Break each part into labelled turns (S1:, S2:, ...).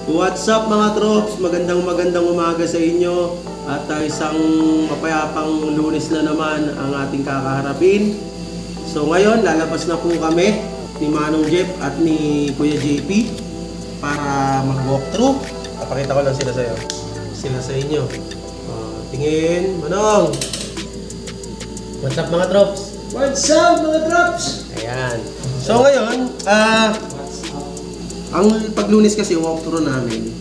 S1: What's up mga troops? Magandang umaga sa inyo at isang mapayapang Lunes na naman ang ating kakaharapin. So ngayon lalabas na po kami ni Manong Jeff at ni Kuya JP para mag-walkthrough. Papakita ko lang sila sa iyo. Sila sa inyo. Tingin, Manong. What's up mga troops?
S2: What's up mga troops?
S1: Ayan. So ngayon, ang pag-Lunes kasi walkthrough namin,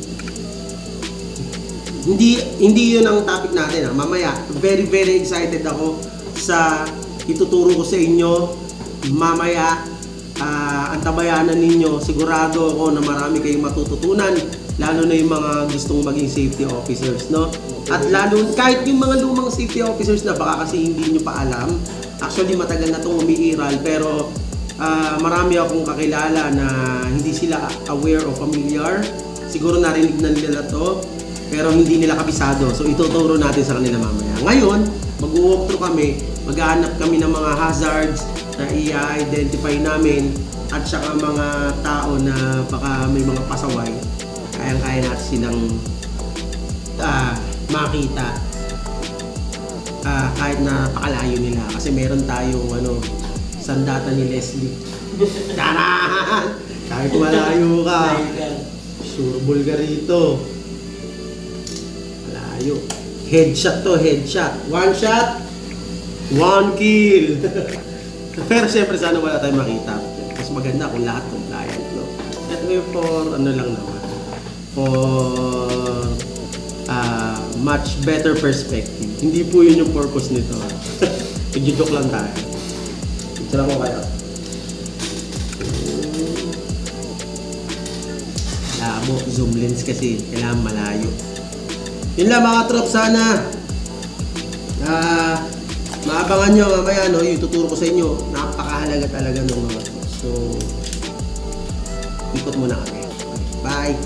S1: hindi yun ang topic natin. Mamaya, very excited ako sa ituturo ko sa inyo. Mamaya, antabayanan ninyo. Sigurado ako na marami kayong matututunan, lalo na yung mga gustong maging safety officers, no? At lalo, kahit yung mga lumang safety officers na baka kasi hindi nyo pa alam, actually matagal na itong umiiral, pero marami akong kakilala na hindi sila aware o familiar. Siguro narinig na nila to, pero hindi nila kabisado. So ituturo natin sa kanila mamaya. Ngayon, mag-walkthrough kami, maghahanap kami ng mga hazards na i-identify namin at saka mga tao na baka may mga pasaway. Kayang-kaya natin silang makita kahit na pakalayo nila. Kasi meron tayong sandata ni Leslie. Taran! Kahit malayo ka, surbol ka rito. Malayo. Headshot to, headshot. One shot, one kill. Pero siyempre sana wala tayong makita. Mas maganda kung lahat compliant, no? At for ano lang naman, for much better perspective. Hindi po yun yung purpose nito. Nag-joke lang tayo. Picture ko kayo. Labo, zoom lens kasi. Kailangan malayo. Yun lang mga troops, sana maabangan nyo mamaya, no? Yung tuturo ko sa inyo. Napakahalaga talaga ng mga troops. So, ikot muna kami. Bye!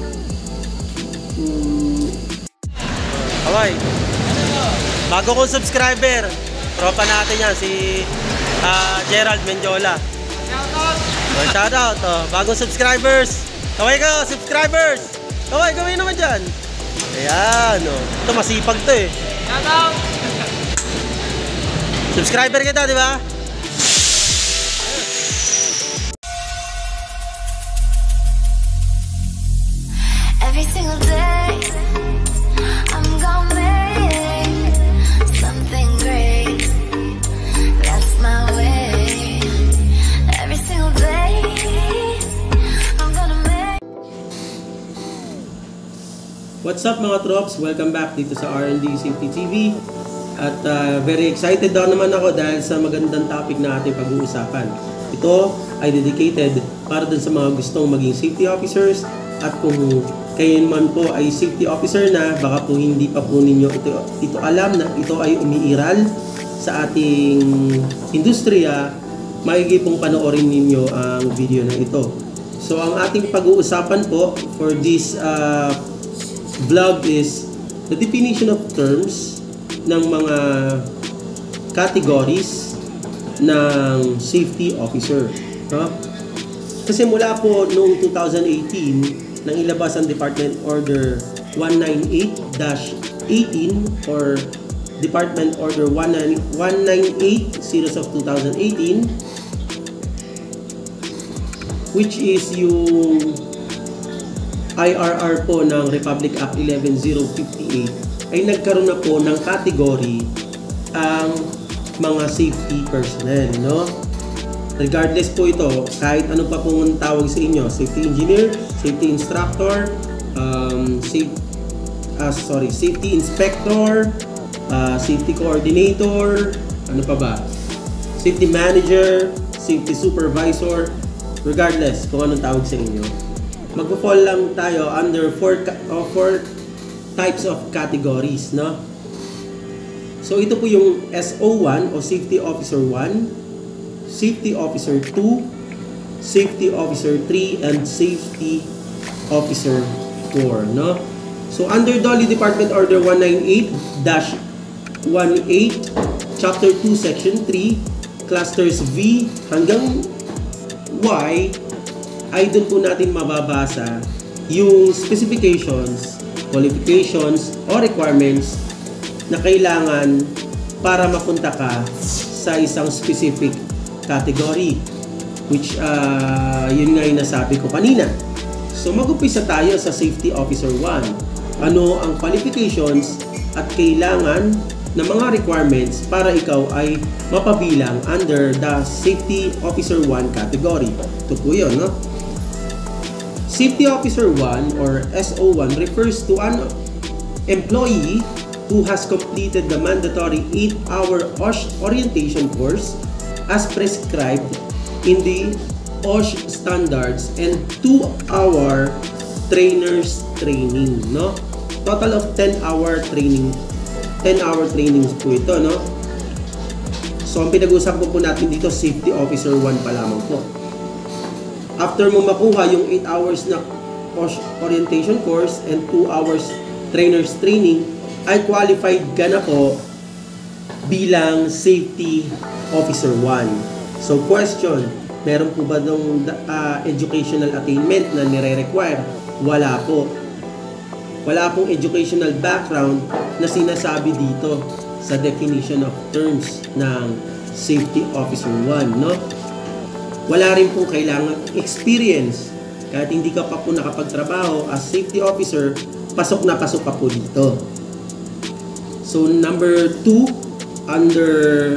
S3: Okay. Bago kong subscriber, tropa natin yan, si Gerald Menjola. Shoutout! Bagong subscribers! Kaway ka, subscribers! Kaway, gawin naman dyan! Ayan, ito masipag to eh. Shoutout! Subscriber kita, di ba?
S4: Every single day I'm gonna make something great. That's my way. Every single day I'm gonna make.
S1: What's up mga troops? Welcome back dito sa R&D Safety TV. At very excited daw naman ako dahil sa magandang topic na ating pag-uusapan. Ito ay dedicated para dun sa mga gustong maging safety officers. At kung kayo man po ay safety officer na, baka po hindi pa po ninyo ito alam na ito ay umiiral sa ating industriya, maigi pong panoorin ninyo ang video na ito. So ang ating pag-uusapan po for this vlog is the definition of terms ng mga categories ng safety officer. Kasi mula po noong 2018 nang ilabas ang Department Order 198-18 or Department Order 198 series of 2018, which is yung IRR po ng Republic Act 11058, ay nagkaroon na po ng category ang mga safety personnel, no? Regardless po ito, kahit ano pa pong tawag sa inyo, safety engineer, safety instructor, safety inspector, safety coordinator, ano pa ba? Safety manager, safety supervisor, regardless kung anong tawag sa inyo. Magpo-fall lang tayo under four types of categories, no? So ito po yung SO1 o Safety Officer 1, Safety Officer 2, Safety Officer 3, and Safety Officer 4, no? So under Dolly Department Order 198-18, Chapter 2, Section 3, Clusters V hanggang Y, ay doon po natin mababasa yung specifications, qualifications, o requirements na kailangan para mapunta ka sa isang specific category, which yun nga yung nasabi ko kanina. So mag-umpisa tayo sa Safety Officer 1. Ano ang qualifications at kailangan ng mga requirements para ikaw ay mapabilang under the Safety Officer 1 category. Ito po yun, no? Safety Officer 1 or SO1 refers to an employee who has completed the mandatory 8-hour OSH orientation course as prescribed in the OSH standards and 2-hour trainer's training, no? Total of 10-hour trainings po ito, no? So, ang pinag-usap po natin dito, Safety Officer 1 pa lamang po. After mo makuha yung 8 hours na OSH orientation course and 2 hours trainer's training, ay qualified ka na po bilang Safety Officer 1. So, question, meron po ba ng educational attainment na nire-require? Wala po. Wala pong educational background na sinasabi dito sa definition of terms ng Safety Officer 1, no? Wala rin pong kailangan experience. Kahit hindi ka pa po nakapagtrabaho as safety officer, pasok na pasok ka po dito. So number 2 under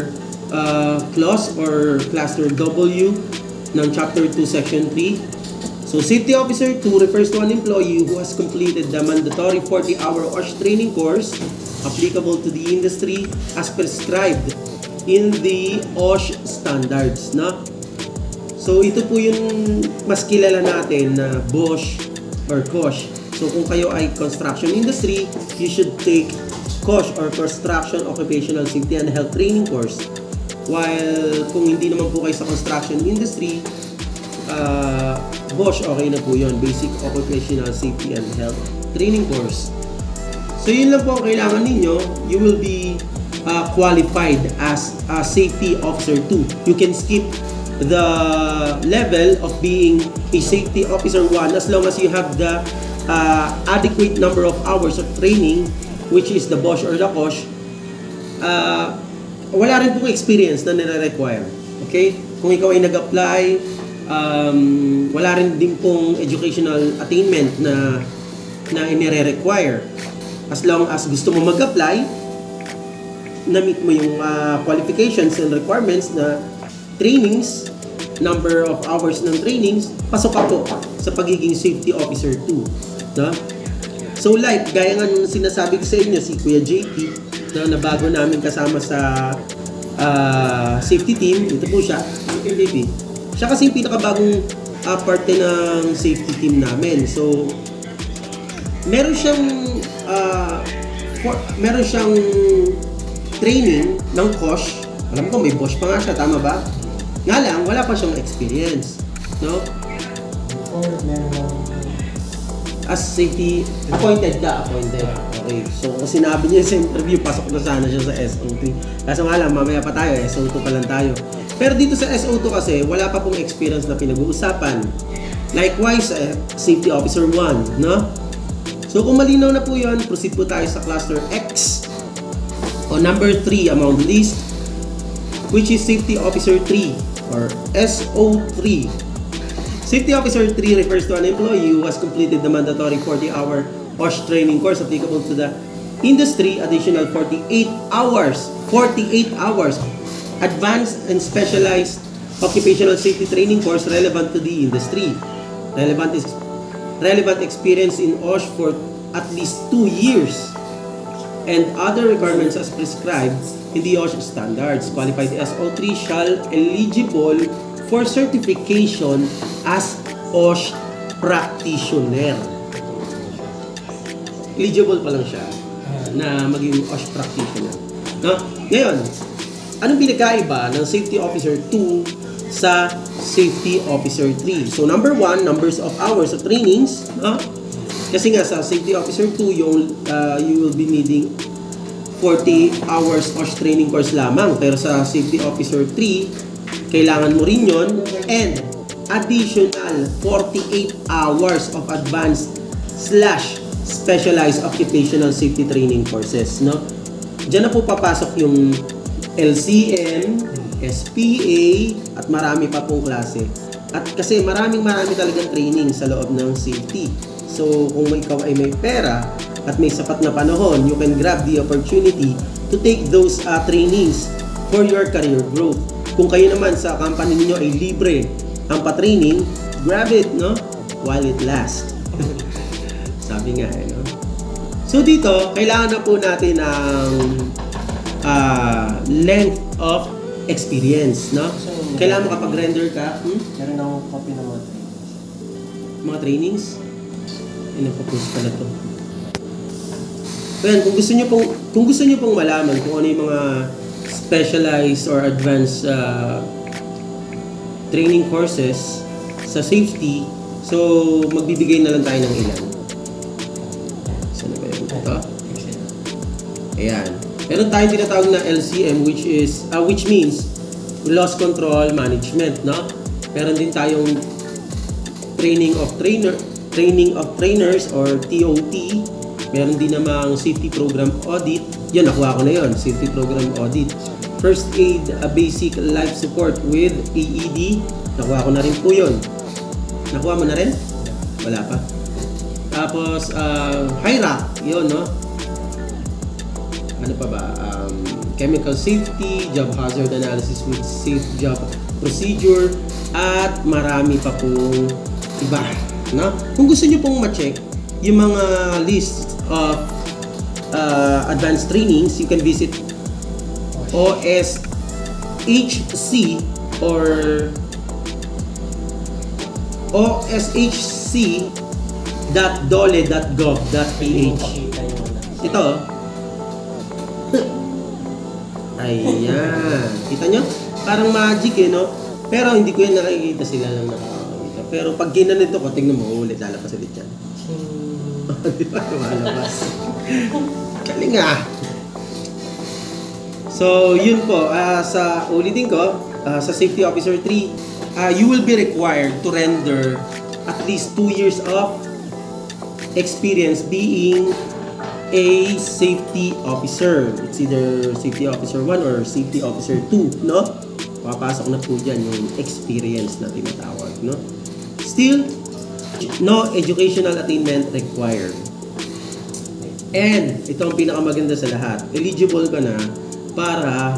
S1: clause or cluster W ng chapter 2 section 3. So, Safety Officer 2 refers to an employee who has completed the mandatory 40-hour OSH training course applicable to the industry as prescribed in the OSH standards, no? So, ito po yung mas kilala natin na BOSH or COSH. So, kung kayo ay construction industry, you should take COSH or Construction Occupational Safety and Health Training course. While kung hindi naman po kayo sa construction industry, BOSH, okay na po yun, Basic Occupational Safety and Health Training course. So yun lang po ang kailangan ninyo. You will be qualified as a Safety Officer 2. You can skip the level of being a Safety Officer 1 as long as you have the adequate number of hours of training, which is the BOSH or the COSH. Wala rin pong experience na nire-require. Okay? Kung ikaw ay nag-apply, wala rin din pong educational attainment na inire-require. As long as gusto mo mag-apply, na-meet mo yung qualifications and requirements na trainings, number of hours ng trainings, pasok ka po sa pagiging Safety Officer 2. No? So like, gaya nga nung sinasabi ko sa inyo, si Kuya JP, na bago namin kasama sa safety team, ito po siya, Kuya JP. Siya kasi yung pinakabagong parte ng safety team namin. So, meron siyang training ng COSH. Alam ko, may BOSH pa nga siya, tama ba? Nga lang, wala pa siyang experience. No? As safety, appointed. Okay. So, kung sinabi niya sa interview, pasok na sana siya sa SO3. Kaso nga lang, mamaya pa tayo, SO2 pa lang tayo. Pero dito sa SO2 kasi, wala pa pong experience na pinag-uusapan. Likewise, Safety Officer 1, no? So, kung malinaw na po yun, proceed po tayo sa cluster X o number 3 among the list, which is Safety Officer 3 or SO3. Safety Officer 3 refers to an employee who has completed the mandatory 40-hour OSH training course applicable to the industry, additional 48 hours, advanced and specialized occupational safety training course relevant to the industry. Relevant experience in OSH for at least 2 years and other requirements as prescribed in the OSH standards. Qualified SO3 shall eligible for certification as OSH practitioner. Eligible pa lang siya na maging OSH practitioner. No? Ngayon, anong pinagkaiba ng Safety Officer 2 sa Safety Officer 3? So number 1, numbers of hours of trainings. No? Kasi nga sa Safety Officer 2, you will be needing 40 hours OSH training course lamang. Pero sa Safety Officer 3, kailangan mo rin yun, and additional 48 hours of advanced specialized occupational safety training courses, no? Diyan na po papasok yung LCM, SPA, at marami pa pong klase. At kasi marami talagang training sa loob ng safety. So, kung ikaw ay may pera at may sapat na panahon, you can grab the opportunity to take those trainings for your career growth. Kung kayo naman sa company niyo ay libre ang pa-training, grab it, no? While it lasts. Sabi nga, no? So, dito, kailangan na po natin ang length of experience, no? Kailangan makapag-render ka.
S3: Meron akong copy ng mga trainings.
S1: Mga trainings? Ina-post pala to. Ayan, kung gusto niyo pong malaman kung ano yung mga specialized or advanced training courses sa safety, so magbibigay na lang tayo ng ilan. Saan na ba yun? Ito? Ayan. Meron tayong tinatawag na LCM, which means loss control management, no? Meron din tayong training of trainers or TOT. Meron din namang safety program audit. Yan, nakuha ko na yon, safety program audit. First aid, basic life support with AED. Nakuha ko na rin po yun. Nakuha mo na rin? Wala pa. Tapos, HIRAC, yun, no? Ano pa ba? Chemical safety, job hazard analysis with safe job procedure, at marami pa pong iba, no? Kung gusto niyo pong ma-check yung mga list of advanced trainings, you can visit OSHC or oshc.dole.gov.ph. Ito. Ayan. Kita nyo? Parang magic eh, no? Pero hindi ko yan nakikita, sila lang nakakita. Pero pag ginanito ko, tingnan mo, ulit, lalapas ulit yan. Di ba? Lumalabas. Galing ah! So, yun po. Ulitin ko, sa Safety Officer 3, you will be required to render at least 2 years of experience being a safety officer. It's either safety officer 1 or safety officer 2, no? Papasok na po dyan yung experience na tinatawag, no? Still, no educational attainment required. And ito ang pinakamaganda sa lahat. Eligible ka na para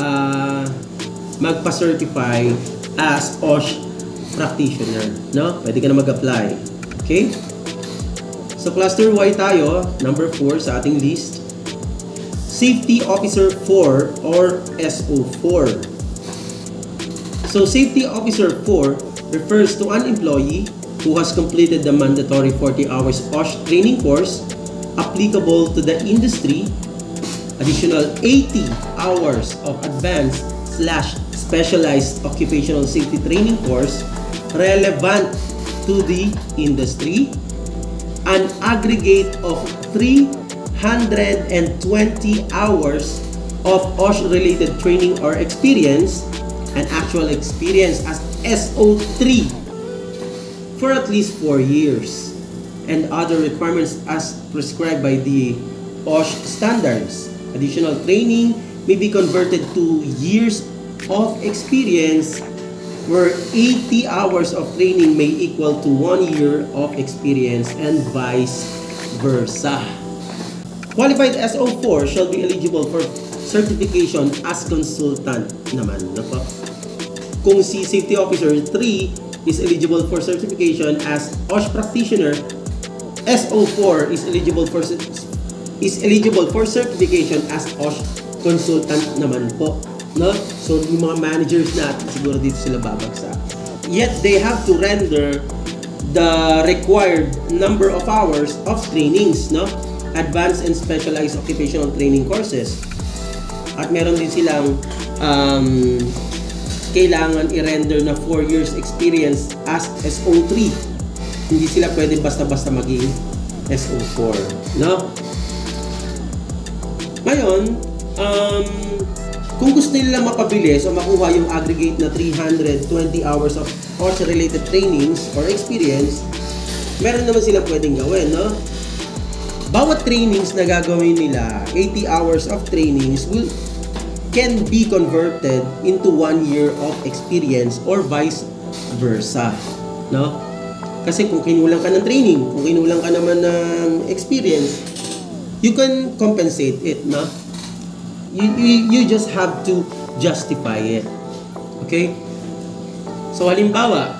S1: magpa-certify as OSH practitioner, no? Pwede ka na mag-apply. Okay? So, Cluster Y tayo, number 4 sa ating list. Safety Officer 4 or SO4. So, Safety Officer 4 refers to an employee who has completed the mandatory 40 hours OSH training course applicable to the industry, additional 80 hours of advanced/specialized occupational safety training course relevant to the industry, an aggregate of 320 hours of OSH-related training or experience, and actual experience as SO3 for at least 4 years, and other requirements as prescribed by the OSH standards. Additional training may be converted to years of experience, where 80 hours of training may equal to 1 year of experience, and vice versa. Qualified SO4 shall be eligible for certification as consultant naman. Kung si Safety Officer 3 is eligible for certification as OSH practitioner, SO4 is eligible for certification as OSH consultant naman po. No? So, yung mga managers natin, siguro dito sila babagsak. Yet, they have to render the required number of hours of trainings, no? Advanced and specialized occupational training courses. At meron din silang kailangan i-render na 4 years experience as SO3. Hindi sila pwede basta-basta maging SO4, no? Ngayon, kung gusto nila mapabilis o makuha yung aggregate na 320 hours of OSH-related trainings or experience, meron naman silang pwedeng gawin, no? Bawat trainings na gagawin nila, 80 hours of trainings can be converted into 1 year of experience or vice versa, no? Kasi kung kinulang ka ng training, kung kinulang ka naman ng experience, you can compensate it, no? You just have to justify it. Okay? So halimbawa,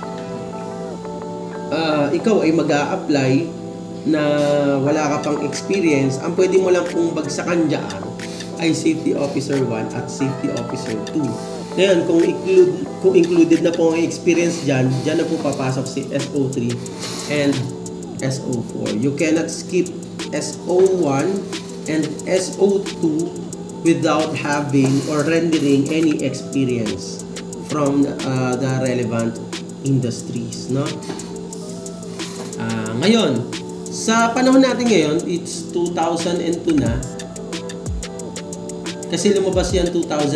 S1: ikaw ay mag-a-apply na wala ka pang experience, ang pwede mo lang pong bagsakan dyan ay Safety Officer 1 at Safety Officer 2. Ngayon, kung included na po ang experience dyan na po papasok si SO3 and SO4. You cannot skip SO1 and SO2 without having or rendering any experience from the relevant industries, no? Ngayon, sa panahon natin ngayon, it's 2002 na. Kasi lumabas yan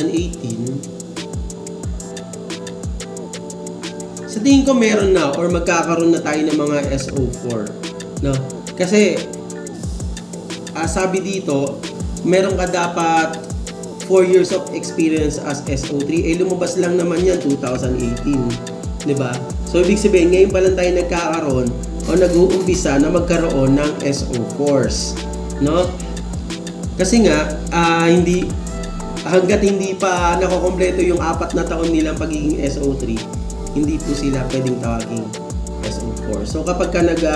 S1: 2018. Sa tingin ko meron na or magkakaroon na tayo ng mga SO4, no? Kasi sabi dito, meron ka dapat 4 years of experience as SO3. Lumabas lang naman yan 2018, 'di ba? So ibig sabihin, ngayon pa lang tayo nagkakaroon o nag-uumpisa na magkaroon ng SO4s, no? Kasi nga hindi hangga't hindi pa nakokompleto yung 4 na taon nilang pagiging SO3, hindi po sila pwedeng tawaging SO4. So kapag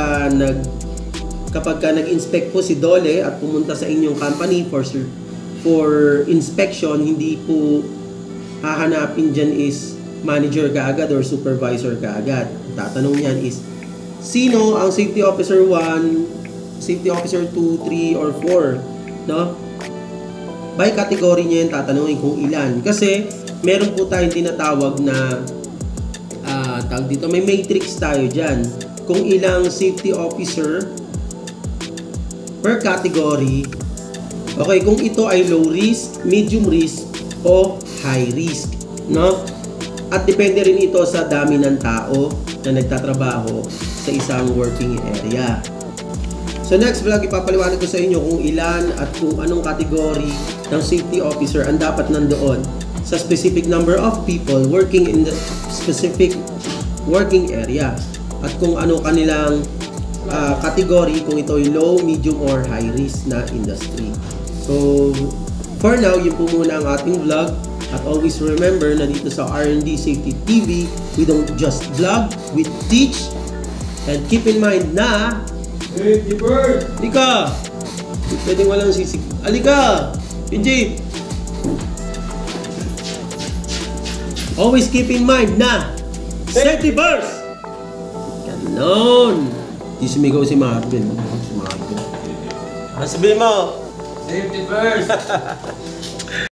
S1: ka nag-inspect po si Dole at pumunta sa inyong company for inspection, hindi po hahanapin dyan is manager kaagad or supervisor kaagad. Tatanong niyan is, sino ang Safety Officer 1, Safety Officer 2, 3, or 4? No? By category niya yung tatanungin kung ilan. Kasi meron po tayong tinatawag na tawag dito, may matrix tayo dyan. Kung ilang safety officer per category. Okay, kung ito ay low risk, medium risk, o high risk, no? At depende rin ito sa dami ng tao na nagtatrabaho sa isang working area. So next vlog, ipapaliwanag ko sa inyo kung ilan at kung anong category ng safety officer ang dapat nandoon sa specific number of people working in the specific working area at kung ano kanilang category, kung ito ay low, medium, or high risk na industry. So, for now, yun po muna ang ating vlog. At always remember na dito sa R&D Safety TV, we don't just vlog, we teach. And keep in mind na
S2: Safety first!
S1: Alika! Pwede walang sisig. Alika! PJ! Always keep in mind na safety first! Ganon! Di sumigaw si Marvin. Sabihin mo!
S3: Safety first!